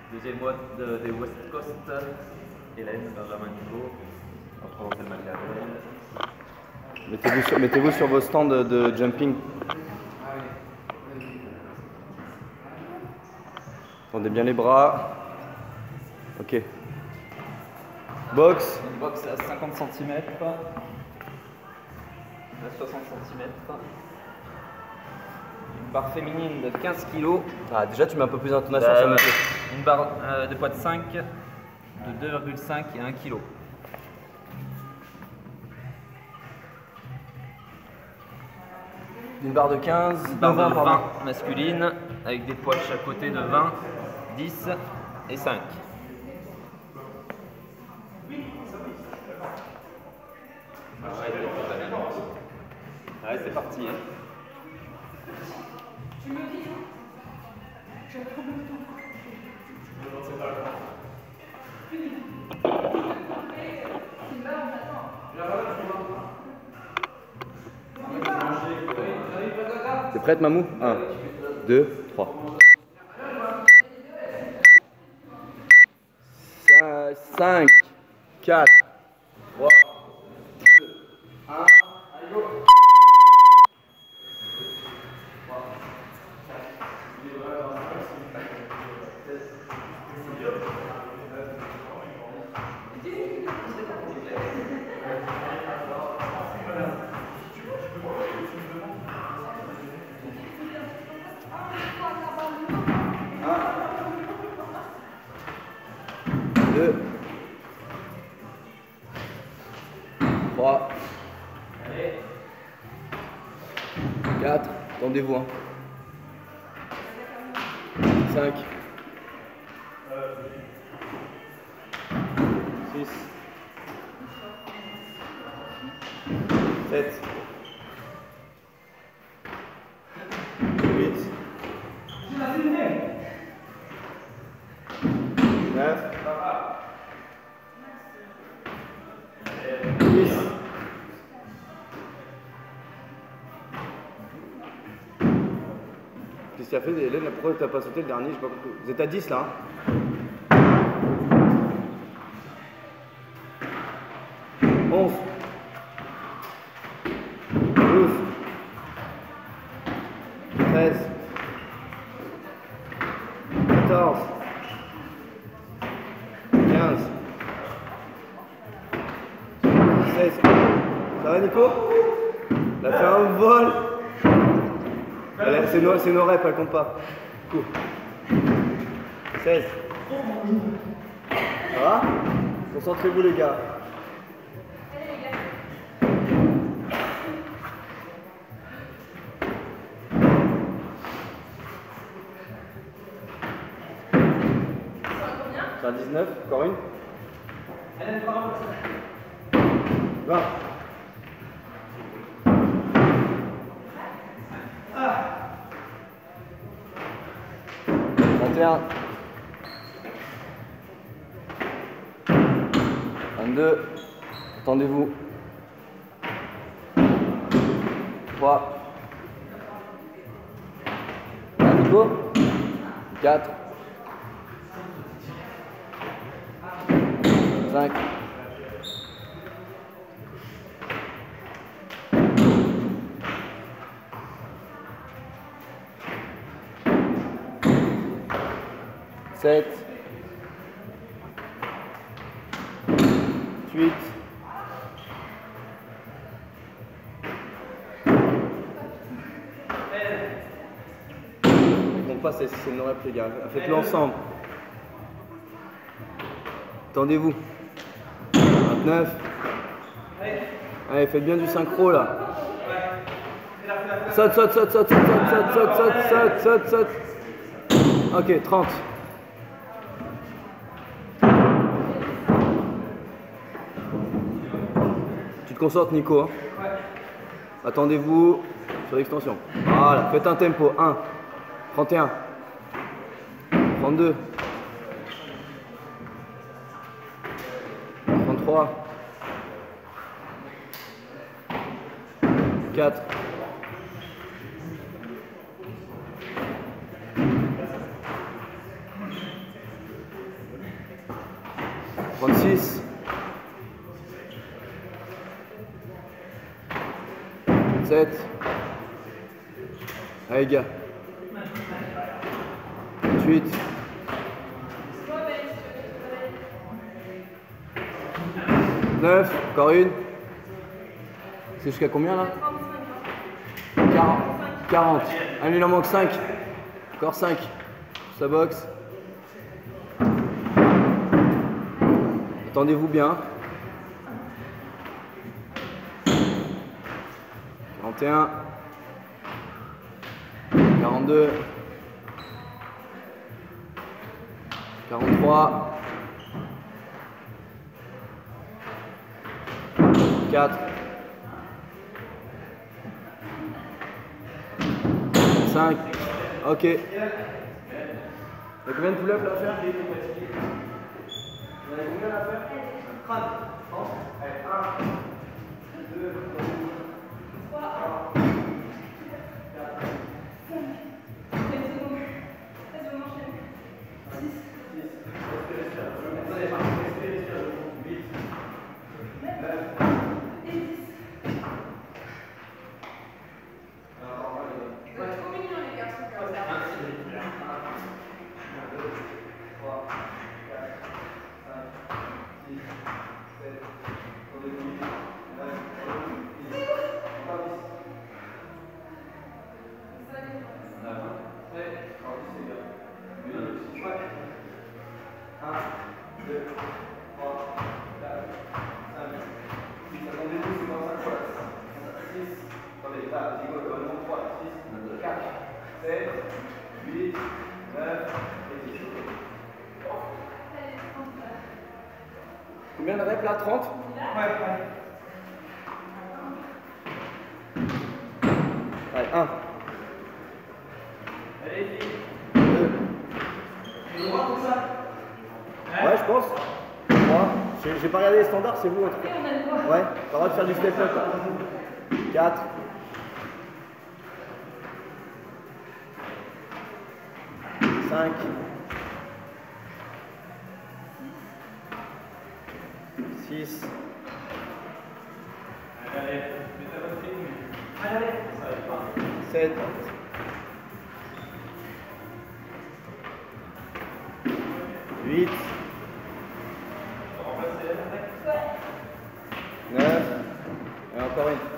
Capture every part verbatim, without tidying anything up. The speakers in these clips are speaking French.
Deuxième mois de, des West Coast, Hélène, Benjamin Nico. Après on fait le Machiavel. Mettez-vous sur, mettez-vous sur vos stands de, de jumping. Tendez bien les bras. Ok. Box. Une box à cinquante centimètres. À soixante centimètres. Une barre féminine de quinze kilos. Ah, déjà tu mets un peu plus d'intonation Bah, sur ouais. le Une barre euh, de poids de cinq, de deux virgule cinq et un kilo. Une barre de quinze, Une barre de vingt, pardon. vingt masculine avec des poids de chaque côté de vingt, dix et cinq. Ouais, c'est parti. Hein. T'es prête, Mamou? un, deux, trois. cinq, quatre, trois, deux, un, allez go! deux, trois, quatre, tendez-vous, hein. cinq, six, sept, huit, neuf, dix, qu'est-ce que tu as fait, Hélène? Pourquoi tu n'as pas sauté le dernier? Pas compris. Vous êtes à dix là, hein? onze, douze, treize, quatorze, quinze, seize. Ça va, Nico? Elle a fait un vol. C'est nos, nos reps, elle compte pas. Cool. seize. Ça va? Concentrez-vous, les gars. C'est à dix-neuf, encore une. vingt. trente et un. vingt-deux. Attendez-vous. trois. Nico. quatre. cinq. sept, huit, bon pas c'est le rep les gars, faites-le ensemble. Attendez-vous. vingt-neuf. Allez, faites bien du synchro là. Saute, saute, saute, saute, saute, saute, saute, saute, saute, saute, saute. Ok, trente. Tu te concentres, Nico. Hein. Attendez-vous sur l'extension. Voilà, faites un tempo. un, trente et un, trente-deux, trente-trois, quatre, trente-six. trente-sept. Allez, gars. trente-huit. neuf. Encore une. C'est jusqu'à combien là? quarante. quarante. Allez, il en manque cinq. Encore cinq. Sa boxe. Attendez-vous bien. quarante et un. quarante-deux. quarante-trois. quatre. cinq. Ok. Il y a combien de pull-ups là à faire? Il y en a combien à faire? trente. Allez, un, deux, trois, quatre, cinq, six, huit, neuf, dix. Combien de reps là? trente? Ouais, ouais. Allez, un. Allez, deux. Ouais, je pense. trois. J'ai pas regardé les standards, c'est vous en tout cas. Ouais, pas le droit de faire du step up. quatre. cinq. six. Allez, allez, sept. huit. neuf. Et encore une.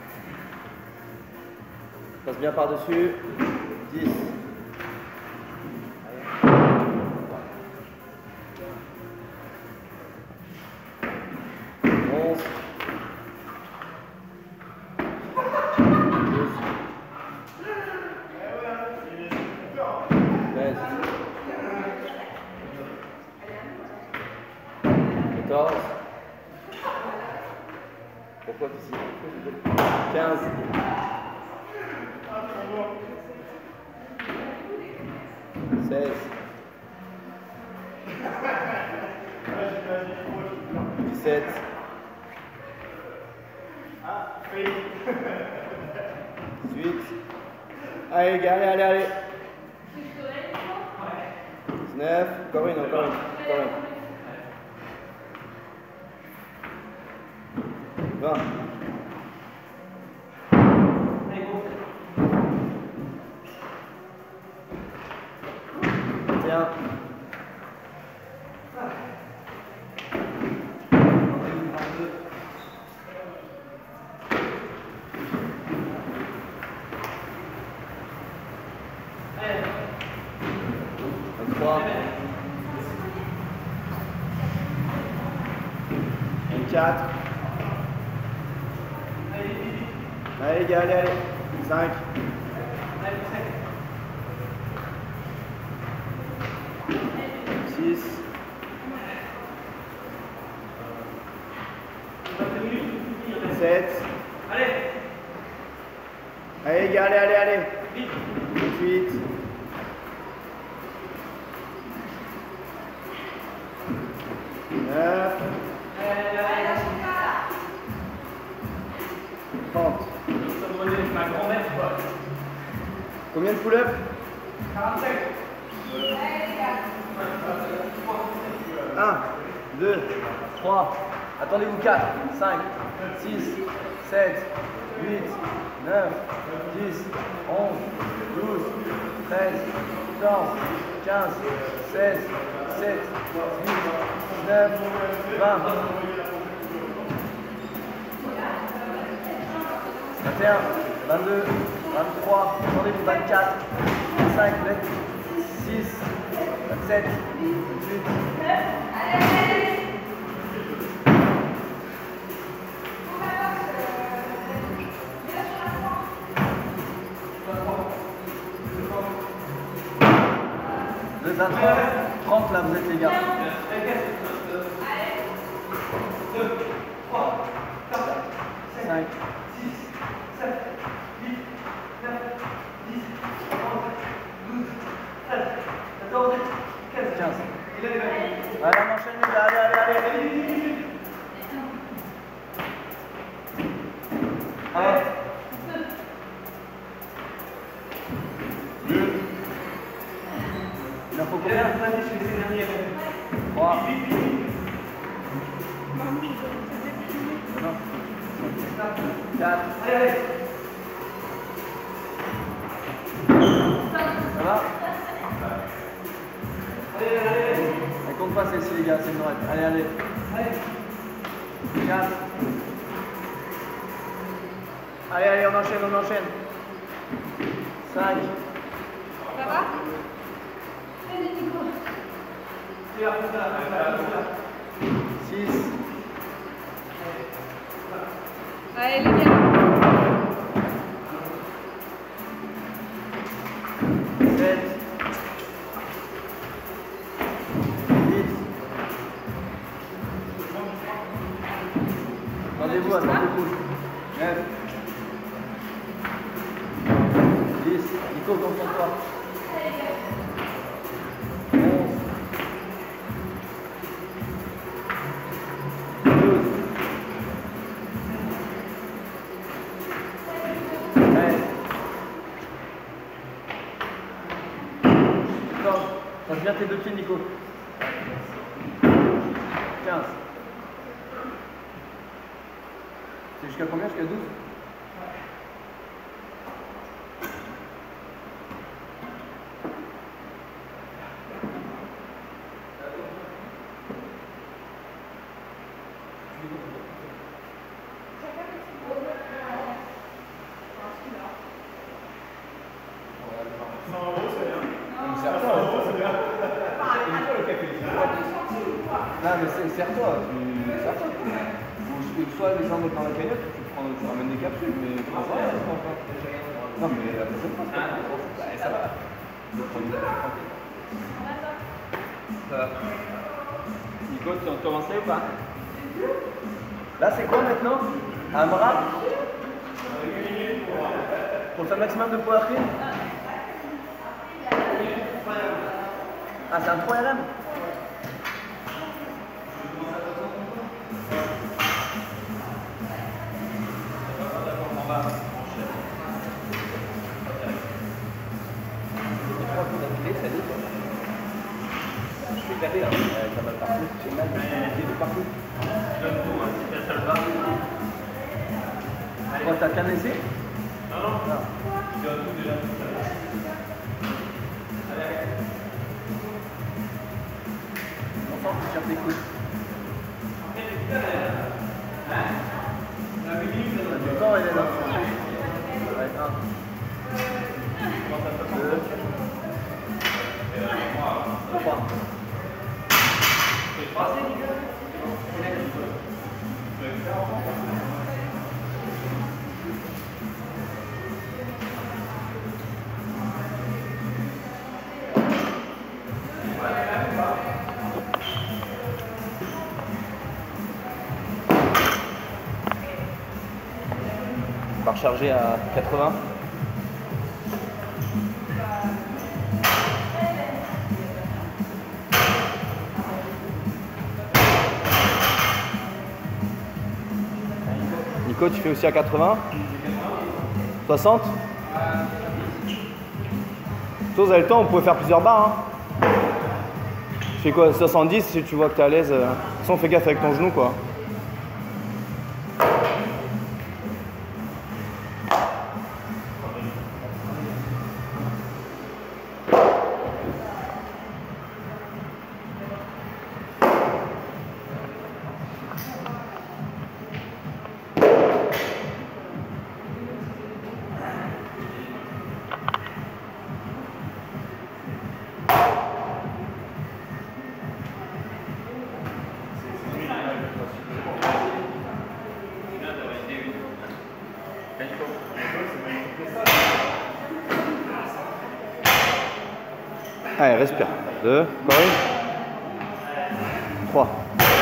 Passe bien par-dessus. dix. onze. douze. treize. quatorze. Pourquoi ici? quinze. seize. dix-sept. dix-huit. Allez, allez, allez, allez. dix-neuf. Encore une, encore une. Encore une. vingt. vingt et un. vingt-trois. vingt-quatre. Allez, les gars, allez, allez. cinq. six. sept. Allez. Allez, les gars, allez, allez, allez. huit. neuf. trente. Combien de pull-ups? quarante-cinq. un, deux, trois, attendez-vous, quatre, cinq, six, sept, huit, neuf, dix, onze, douze, treize, quatorze, quinze, seize, dix-sept, dix-huit, dix-neuf, vingt. vingt et un, vingt-deux, vingt-trois, attendez-vous, vingt-quatre, vingt-cinq, vingt-six, vingt-sept, vingt-huit. vingt-trois, trente là vous êtes les gars. cinq, six, sept, huit, neuf, dix, onze, douze, treize, quatorze, quinze. Allez, on enchaîne les gars, allez, allez, allez. un, deux, il en faut combien? trois, quatre, ça va? Elle compte pas celle-ci les gars, c'est une droite. Allez, allez. quatre. Allez, allez, on enchaîne, on enchaîne. cinq. Ça va? six. Allez les gars. sept. huit. Attendez-vous, attendez-vous. neuf. dix. Nico, concentre-toi. onze. douze. treize. quatorze. Passe bien tes deux pieds, Nico. quinze. C'est jusqu'à combien? Jusqu'à douze? Non mais c'est serre-toi, tu serre-toi. Soit les jambes dans la cagnotte, tu, prends, tu ramènes des capsules, mais tu prends pas, tu prends pas. Non mais la prochaine fois, c'est pas grave. Ça va. Je prends une tranquille. Ça va. Nico, tu as commencé ou pas? Là c'est quoi maintenant? Un bras? Pour faire le maximum de power clean? Ah c'est un trois R M? Regardez là, ça va partout, c'est mal, il est partout. Oh, t'as qu'un essai? Non, non, non. Je donne tout déjà. On sent que tu cherches les coudes. Du temps, elle est là. Ouais, un. Deux. Trois. On va recharger à quatre-vingts. Nico, tu fais aussi à quatre-vingts? soixante? Si vous avez le temps, vous pouvez faire plusieurs barres. Hein. Tu fais quoi, soixante-dix si tu vois que t'es à l'aise. Euh... Sans fais gaffe avec ton genou quoi. Allez, respire. Deux, encore une. Trois.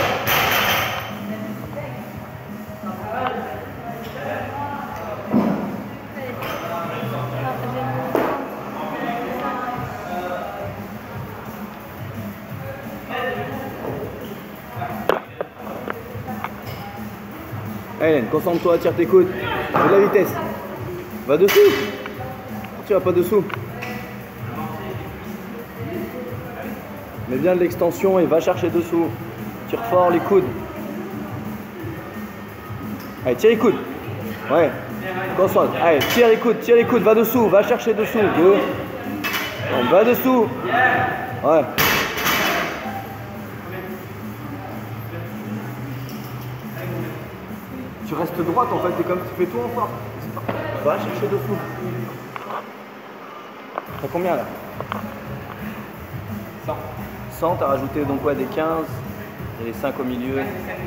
Allez, Hélène, concentre-toi, tire tes coudes. Fais de la vitesse. Va dessous. Tu vas pas dessous. Mets bien de l'extension et va chercher dessous. Tire fort les coudes. Allez, tire les coudes. Ouais. Concentre. Allez, tire les coudes, tire les coudes, va dessous, va chercher dessous. Deux. On va dessous. Ouais. Tu restes droite en fait, t'es comme tu fais tout en force. Va chercher dessous. T'as combien là? cent. cent, t'as rajouté donc quoi, des quinze et les cinq au milieu.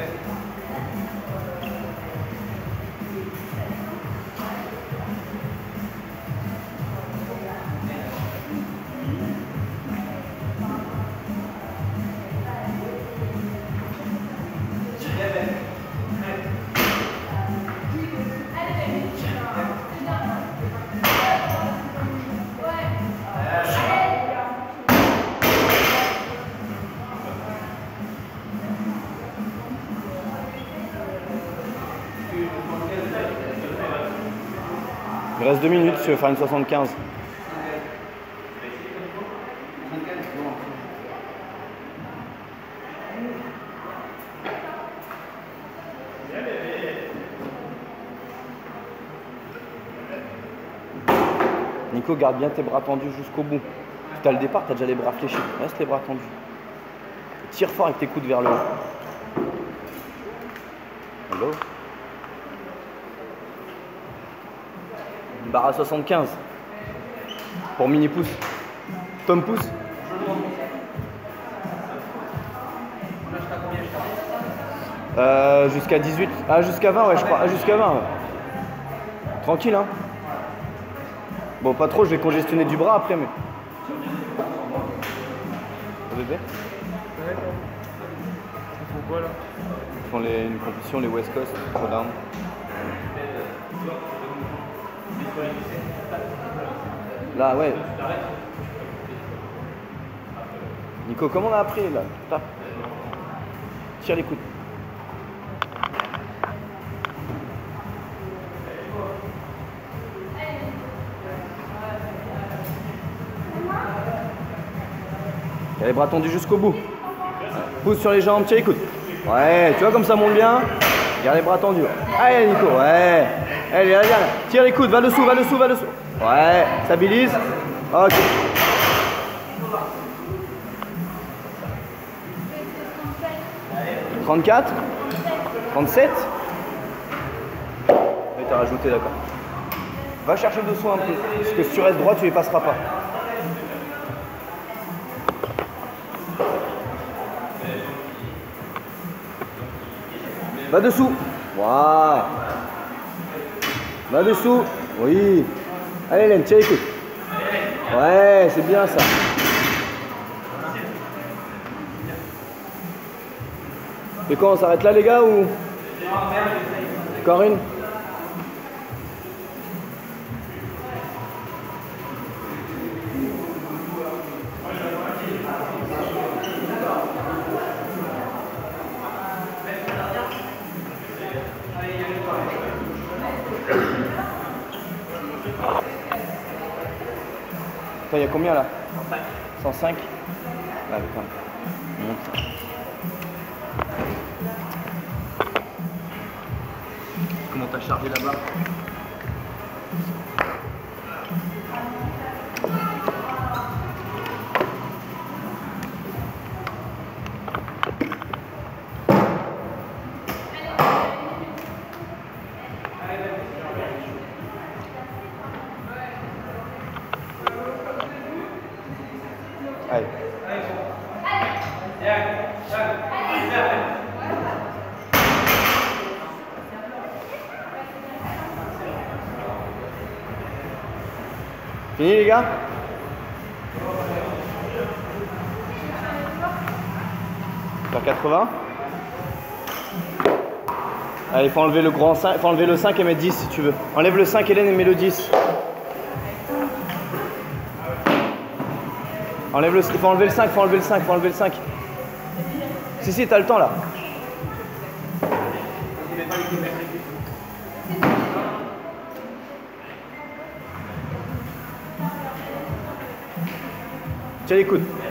Il reste deux minutes si tu veux faire une soixante-quinze. Nico, garde bien tes bras tendus jusqu'au bout. Tu as le départ, tu as déjà les bras fléchis. Reste les bras tendus. Tire fort avec tes coudes vers le haut. Hello. Barre à soixante-quinze. Pour mini pouce. Tom pouce. Euh, jusqu'à dix-huit. Ah, jusqu'à vingt, ouais, je crois. Ah, jusqu'à vingt, ouais. Tranquille, hein. Bon, pas trop, je vais congestionner du bras après, mais. Le bébé. Ils font quoi là? Ils font les, une compétition, les West Coast, Rotterdam. Là, ouais. Nico, comment on a appris là? Tape. Tire les coudes. Il y a les bras tendus jusqu'au bout. Pousse sur les jambes, tire les coudes. Ouais, tu vois comme ça monte bien. Garde les bras tendus. Allez Nico, ouais. Allez, allez, allez. Tire les coudes, va dessous, va dessous, va dessous. Ouais, stabilise. Ok. trente-quatre. trente-sept. Et t'as rajouté, d'accord. Va chercher dessous un peu. Parce que si tu restes droit, tu les passeras pas. Va dessous. Waouh. Va dessous. Oui. Allez Hélène, tire les coudes. Ouais, c'est bien ça. Et quoi, on s'arrête là les gars ou? Encore une? Il y a combien là? cent cinq. Ouais, quand même. charger la barre. Allez. Fini les gars? Faire quatre-vingts. Allez, il faut enlever le grand cinq, faut enlever le cinq et mettre dix si tu veux. Enlève le cinq Hélène et mets le dix. Enlève le, il faut enlever le cinq, faut enlever le cinq, faut enlever le cinq. Si si, t'as le temps là. Tiens les coudes.